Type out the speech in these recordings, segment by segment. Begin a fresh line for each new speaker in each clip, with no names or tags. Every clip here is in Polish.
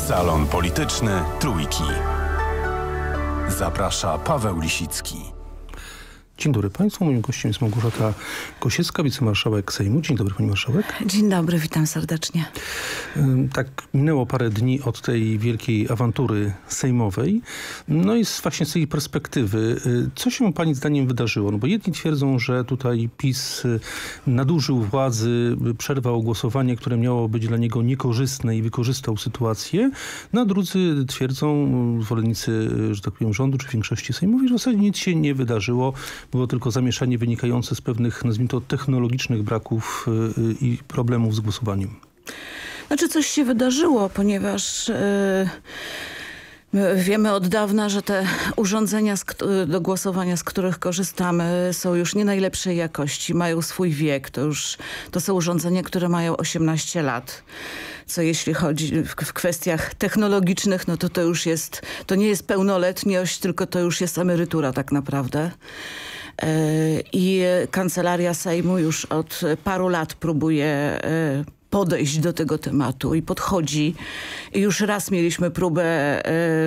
Salon Polityczny Trójki. Zaprasza Paweł Lisicki.
Dzień dobry Państwu. Moim gościem jest Małgorzata Gosiewska, wicemarszałek Sejmu. Dzień dobry Pani Marszałek.
Dzień dobry, witam serdecznie.
Tak, minęło parę dni od tej wielkiej awantury sejmowej. No i właśnie z tej perspektywy, co się Pani zdaniem wydarzyło? No bo jedni twierdzą, że tutaj PiS nadużył władzy, przerwał głosowanie, które miało być dla niego niekorzystne i wykorzystał sytuację. No a drudzy twierdzą, zwolennicy, że tak powiem, rządu czy większości sejmowej, że w zasadzie nic się nie wydarzyło. Było tylko zamieszanie wynikające z pewnych, nazwijmy to, technologicznych braków i problemów z głosowaniem.
Znaczy coś się wydarzyło, ponieważ wiemy od dawna, że te urządzenia do głosowania, z których korzystamy, są już nie najlepszej jakości, mają swój wiek. To są urządzenia, które mają 18 lat. Co jeśli chodzi w kwestiach technologicznych, no to nie jest pełnoletność, tylko to już jest emerytura tak naprawdę. I Kancelaria Sejmu już od paru lat próbuje podejść do tego tematu i podchodzi. I już raz mieliśmy próbę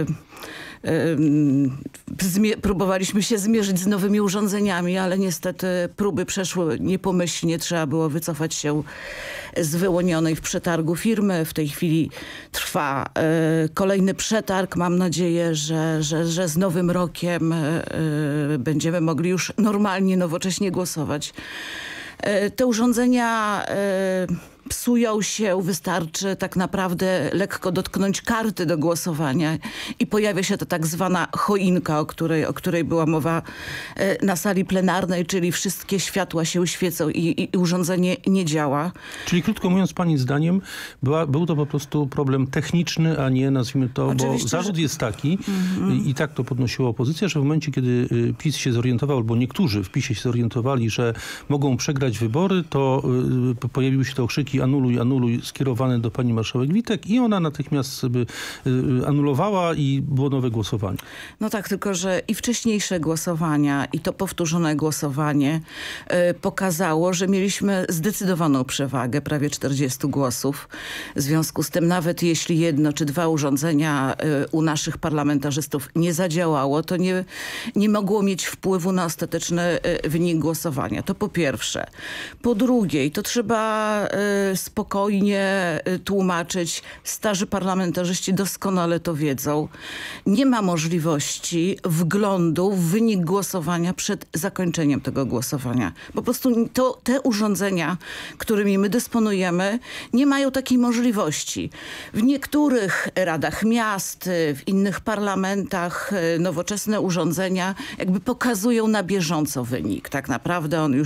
próbowaliśmy się zmierzyć z nowymi urządzeniami, ale niestety próby przeszły niepomyślnie. Trzeba było wycofać się z wyłonionej w przetargu firmy. W tej chwili trwa kolejny przetarg. Mam nadzieję, że z nowym rokiem będziemy mogli już normalnie, nowocześnie głosować. Te urządzenia psują się, wystarczy tak naprawdę lekko dotknąć karty do głosowania i pojawia się ta tak zwana choinka, o której była mowa na sali plenarnej, czyli wszystkie światła się świecą i urządzenie nie działa.
Czyli krótko mówiąc, Pani zdaniem, był to po prostu problem techniczny, a nie, nazwijmy to, oczywiście, bo zarzut jest taki i tak to podnosiła opozycja, że w momencie, kiedy PiS się zorientował, albo niektórzy w PiSie się zorientowali, że mogą przegrać wybory, to pojawiły się te okrzyki anuluj, anuluj, skierowane do pani marszałek Witek i ona natychmiast sobie anulowała i było nowe głosowanie.
No tak, tylko że i wcześniejsze głosowania i to powtórzone głosowanie pokazało, że mieliśmy zdecydowaną przewagę, prawie 40 głosów. W związku z tym nawet jeśli jedno czy dwa urządzenia u naszych parlamentarzystów nie zadziałało, to nie mogło mieć wpływu na ostateczny wynik głosowania. To po pierwsze. Po drugie, i to trzeba spokojnie tłumaczyć, starzy parlamentarzyści doskonale to wiedzą, nie ma możliwości wglądu w wynik głosowania przed zakończeniem tego głosowania. Po prostu te urządzenia, którymi my dysponujemy, nie mają takiej możliwości. W niektórych radach miast, w innych parlamentach nowoczesne urządzenia jakby pokazują na bieżąco wynik. Tak naprawdę on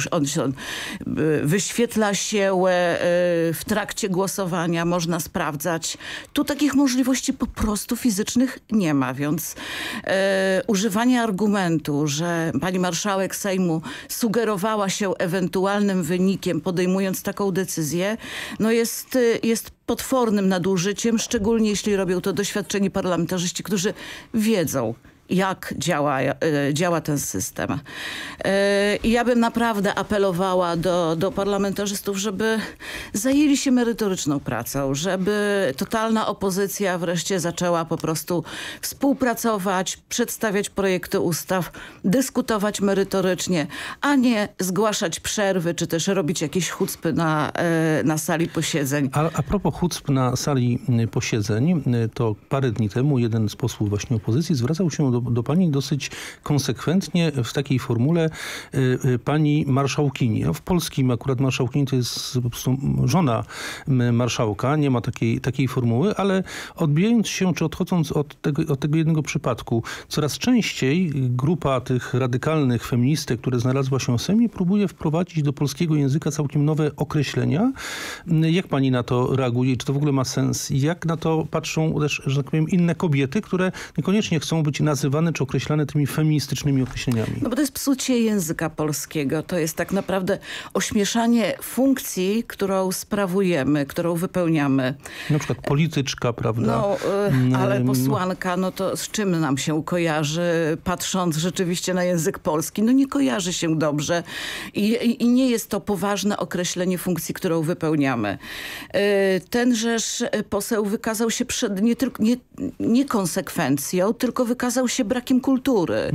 wyświetla się w trakcie głosowania, można sprawdzać. Tu takich możliwości po prostu fizycznych nie ma, więc używanie argumentu, że pani marszałek Sejmu sugerowała się ewentualnym wynikiem, podejmując taką decyzję, no jest potwornym nadużyciem, szczególnie jeśli robią to doświadczeni parlamentarzyści, którzy wiedzą, jak działa ten system. I ja bym naprawdę apelowała do parlamentarzystów, żeby zajęli się merytoryczną pracą, żeby totalna opozycja wreszcie zaczęła po prostu współpracować, przedstawiać projekty ustaw, dyskutować merytorycznie, a nie zgłaszać przerwy, czy też robić jakieś chucpy na sali posiedzeń.
A propos chucp na sali posiedzeń, to parę dni temu jeden z posłów właśnie opozycji zwracał się do pani dosyć konsekwentnie w takiej formule pani marszałkini. W polskim akurat marszałkini to jest po prostu żona marszałka, nie ma takiej formuły, ale odbijając się czy odchodząc od tego jednego przypadku, coraz częściej grupa tych radykalnych feministek, które znalazła się w Sejmie, próbuje wprowadzić do polskiego języka całkiem nowe określenia. Jak pani na to reaguje? Czy to w ogóle ma sens? Jak na to patrzą też, że tak powiem, inne kobiety, które niekoniecznie chcą być nazywane nazywane czy określane tymi feministycznymi określeniami?
No bo to jest psucie języka polskiego. To jest tak naprawdę ośmieszanie funkcji, którą sprawujemy, którą wypełniamy.
Na przykład polityczka, prawda?
No, ale posłanka, no to z czym nam się kojarzy, patrząc rzeczywiście na język polski? No nie kojarzy się dobrze i nie jest to poważne określenie funkcji, którą wypełniamy. Tenżeż poseł wykazał się nie konsekwencją, tylko wykazał się brakiem kultury.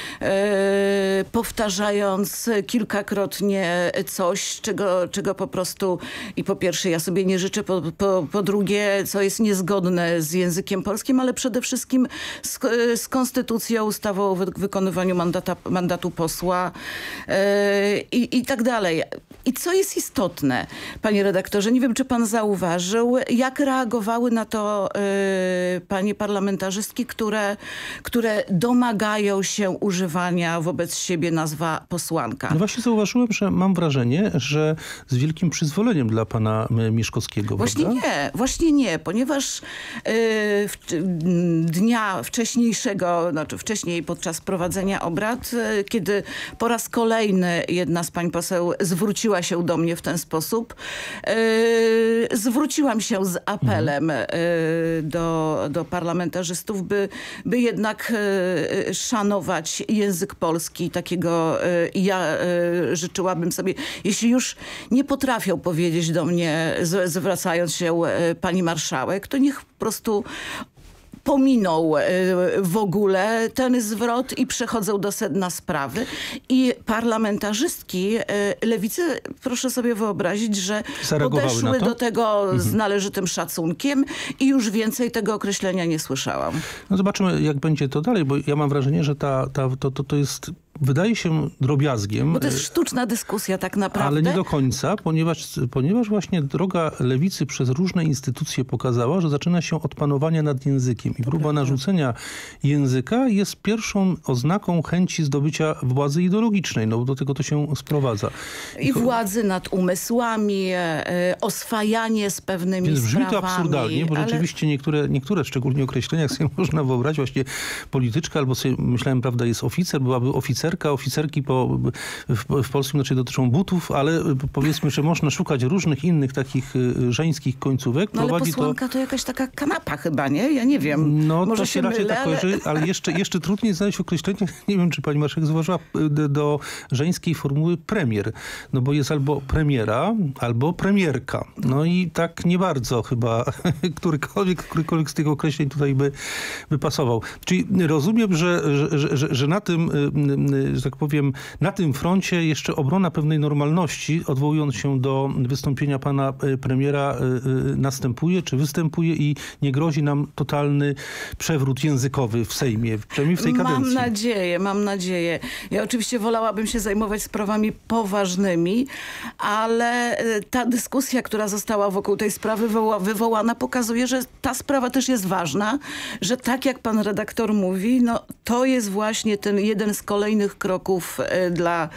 Powtarzając kilkakrotnie coś, czego po prostu i po pierwsze ja sobie nie życzę, po drugie, co jest niezgodne z językiem polskim, ale przede wszystkim z konstytucją, ustawą o wykonywaniu mandatu posła i tak dalej. I co jest istotne, panie redaktorze, nie wiem, czy pan zauważył, jak reagowały na to panie parlamentarzystki, które domagają się używania wobec siebie nazwa posłanka.
No właśnie zauważyłem, że mam wrażenie, że z wielkim przyzwoleniem dla pana Mieszkowskiego.
Właśnie nie, ponieważ dnia wcześniejszego, znaczy wcześniej podczas prowadzenia obrad, kiedy po raz kolejny jedna z pań poseł zwróciła się do mnie w ten sposób, zwróciłam się z apelem do parlamentarzystów, by jednak szanować język polski. Takiego ja życzyłabym sobie, jeśli już nie potrafią powiedzieć do mnie, zwracając się pani marszałek, to niech po prostu pominął w ogóle ten zwrot i przechodzą do sedna sprawy. I parlamentarzystki lewicy, proszę sobie wyobrazić, że podeszły do tego z należytym szacunkiem i już więcej tego określenia nie słyszałam.
No zobaczymy, jak będzie to dalej, bo ja mam wrażenie, że to jest... Wydaje się drobiazgiem.
Bo to jest sztuczna dyskusja tak naprawdę.
Ale nie do końca, ponieważ właśnie droga lewicy przez różne instytucje pokazała, że zaczyna się od panowania nad językiem. I próba narzucenia języka jest pierwszą oznaką chęci zdobycia władzy ideologicznej. No do tego to się sprowadza.
I władzy nad umysłami, oswajanie z pewnymi
Więc brzmi
sprawami.
to absurdalnie, bo rzeczywiście niektóre szczególnie określenia, jak sobie można wyobrazić, właśnie polityczka, albo sobie myślałem, prawda, jest oficer, byłaby oficerki w polskim znaczy dotyczą butów, ale powiedzmy, że można szukać różnych innych takich żeńskich końcówek.
No ale posłanka to jakaś taka kanapa chyba, nie? Ja nie wiem.
No
może
to się raczej tak kojarzy, ale jeszcze trudniej znaleźć określenie, nie wiem, czy pani marszałek zauważyła, do żeńskiej formuły premier. No bo jest albo premiera, albo premierka. No i tak nie bardzo chyba którykolwiek z tych określeń tutaj by pasował. Czyli rozumiem, że na tym, że tak powiem, na tym froncie jeszcze obrona pewnej normalności, odwołując się do wystąpienia pana premiera, następuje, czy występuje i nie grozi nam totalny przewrót językowy w Sejmie, przynajmniej w tej kadencji.
Mam nadzieję. Ja oczywiście wolałabym się zajmować sprawami poważnymi, ale ta dyskusja, która została wokół tej sprawy wywołana, pokazuje, że ta sprawa też jest ważna, że tak jak pan redaktor mówi, no to jest właśnie ten jeden z kolejnych kroków dla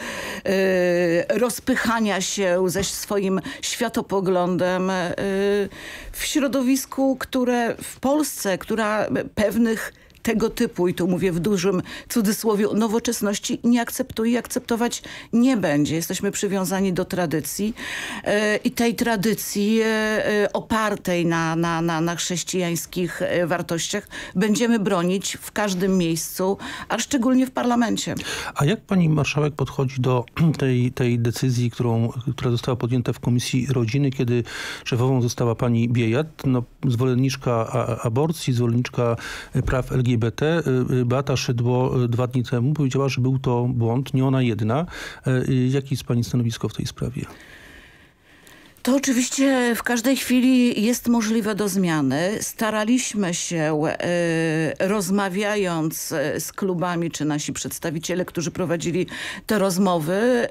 rozpychania się ze swoim światopoglądem w środowisku, które w Polsce, która pewnych tego typu, i tu mówię w dużym cudzysłowie, nowoczesności nie akceptuje i akceptować nie będzie. Jesteśmy przywiązani do tradycji i tej tradycji opartej na chrześcijańskich wartościach będziemy bronić w każdym miejscu, a szczególnie w parlamencie.
A jak pani marszałek podchodzi do tej decyzji, która została podjęta w Komisji Rodziny, kiedy szefową została pani Biejat, zwolenniczka aborcji, zwolenniczka praw LGBT, Beata Szydło 2 dni temu powiedziała, że był to błąd, nie ona jedna. Jakie jest pani stanowisko w tej sprawie?
To oczywiście w każdej chwili jest możliwe do zmiany. Staraliśmy się, rozmawiając z klubami, czy nasi przedstawiciele, którzy prowadzili te rozmowy,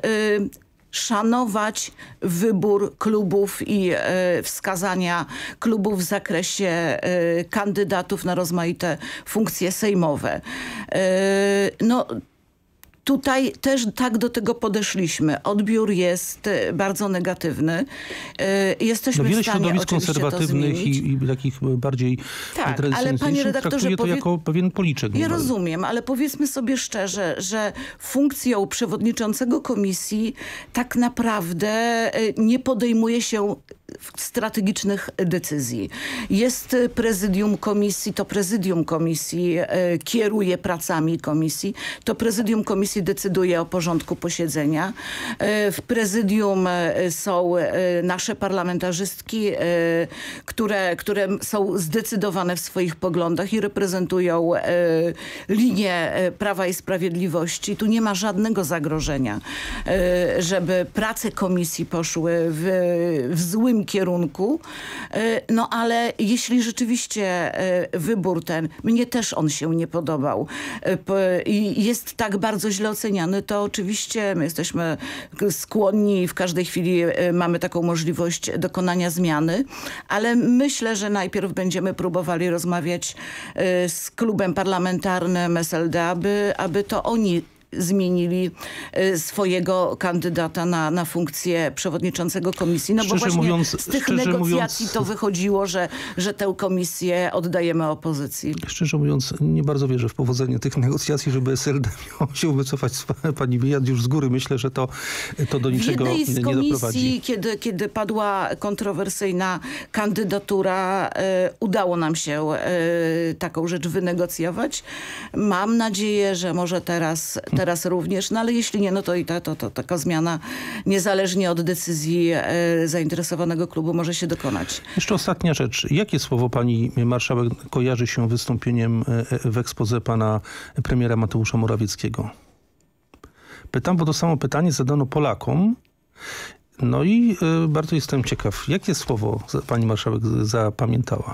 szanować wybór klubów i wskazania klubów w zakresie kandydatów na rozmaite funkcje sejmowe. tutaj też tak do tego podeszliśmy. Odbiór jest bardzo negatywny. Jesteśmy
wiele
w stanie
środowisk
oczywiście to
konserwatywnych
zmienić.
i takich bardziej
Tak, ale
tradycyjnych
panie redaktorze,
traktuje to jako pewien policzek.
Ja rozumiem, ale powiedzmy sobie szczerze, że funkcją przewodniczącego komisji tak naprawdę nie podejmuje się strategicznych decyzji. Jest prezydium komisji, to prezydium komisji kieruje pracami komisji, to prezydium komisji decyduje o porządku posiedzenia. W prezydium są nasze parlamentarzystki, które są zdecydowane w swoich poglądach i reprezentują linię Prawa i Sprawiedliwości. Tu nie ma żadnego zagrożenia, żeby prace komisji poszły w złym kierunku. No ale jeśli rzeczywiście wybór ten, mnie też on się nie podobał i jest tak bardzo źle oceniany, to oczywiście my jesteśmy skłonni, w każdej chwili mamy taką możliwość dokonania zmiany, ale myślę, że najpierw będziemy próbowali rozmawiać z klubem parlamentarnym SLD, aby to oni zmienili swojego kandydata na funkcję przewodniczącego komisji. No bo właśnie z tych negocjacji to wychodziło, że tę komisję oddajemy opozycji.
Szczerze mówiąc, nie bardzo wierzę w powodzenie tych negocjacji, żeby SLD miało się wycofać z pani Biejat. Już z góry myślę, że to do niczego nie doprowadzi. W jednej z komisji,
kiedy padła kontrowersyjna kandydatura, udało nam się taką rzecz wynegocjować. Mam nadzieję, że może teraz również, no ale jeśli nie, no to i taka zmiana niezależnie od decyzji zainteresowanego klubu może się dokonać.
Jeszcze ostatnia rzecz. Jakie słowo pani marszałek kojarzy się wystąpieniem w exposé pana premiera Mateusza Morawieckiego? Pytam, bo to samo pytanie zadano Polakom. No i bardzo jestem ciekaw, jakie słowo pani marszałek zapamiętała?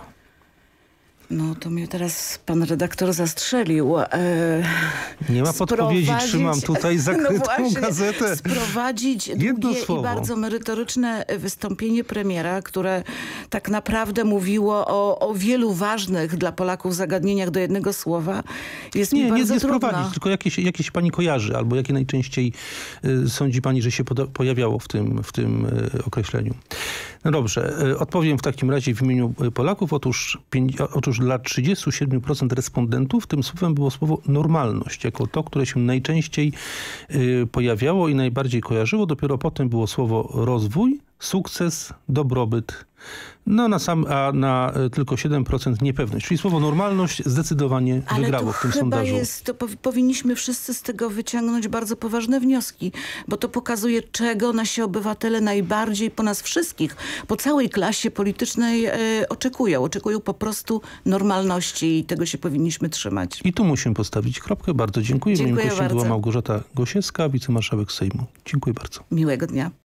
No to mnie teraz pan redaktor zastrzelił.
Nie ma podpowiedzi, trzymam tutaj zakrytą gazetę.
Sprowadzić długie i bardzo merytoryczne wystąpienie premiera, które tak naprawdę mówiło o wielu ważnych dla Polaków zagadnieniach do jednego słowa, jest mi bardzo trudno. Nie sprowadzić,
tylko jakieś pani kojarzy, albo jakie najczęściej sądzi pani, że się pojawiało w tym określeniu. No dobrze, odpowiem w takim razie w imieniu Polaków. Otóż dla 37% respondentów tym słowem było słowo normalność, jako to, które się najczęściej pojawiało i najbardziej kojarzyło. Dopiero potem było słowo rozwój, sukces, dobrobyt. No a na tylko 7% niepewność. Czyli słowo normalność zdecydowanie wygrało w tym sondażu.
Powinniśmy wszyscy z tego wyciągnąć bardzo poważne wnioski, bo to pokazuje, czego nasi obywatele najbardziej po nas wszystkich, po całej klasie politycznej oczekują. Oczekują po prostu normalności i tego się powinniśmy trzymać.
I tu musimy postawić kropkę. Bardzo dziękuję.
Dziękuję
Moim gościem
bardzo.
była Małgorzata Gosiewska, wicemarszałek Sejmu. Dziękuję bardzo.
Miłego dnia.